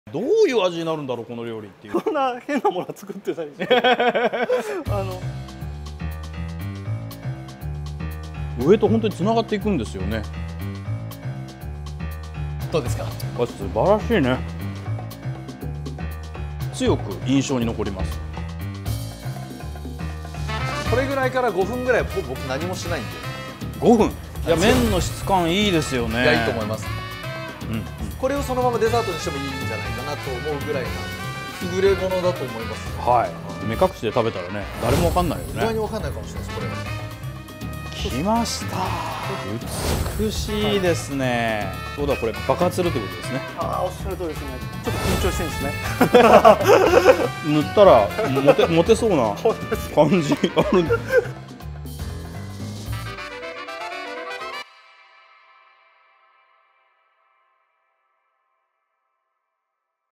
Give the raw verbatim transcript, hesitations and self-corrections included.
どういう味になるんだろうこの料理っていう。 こんな変なもの作ってたりしてあの上と本当につながっていくんですよね。 どうですか？ あ、素晴らしいね。強く印象に残ります。 これぐらいからごふんぐらい僕何もしないんで。 ごふん。いや、麺の質感いいですよね。 いや、いいと思います。 うん、うん、 これをそのままデザートにしてもいいんじゃないかなと思うぐらいな優れものだと思います。 はい。目隠しで食べたらね、誰もわかんないよね。 意外にわかんないかもしれないです。これは来ました。美しいですね。そうだ、これ爆発するってことですね。 ああ、おっしゃる通りですね。ちょっと緊張してるんですね。 塗ったらモテモテそうな感じある。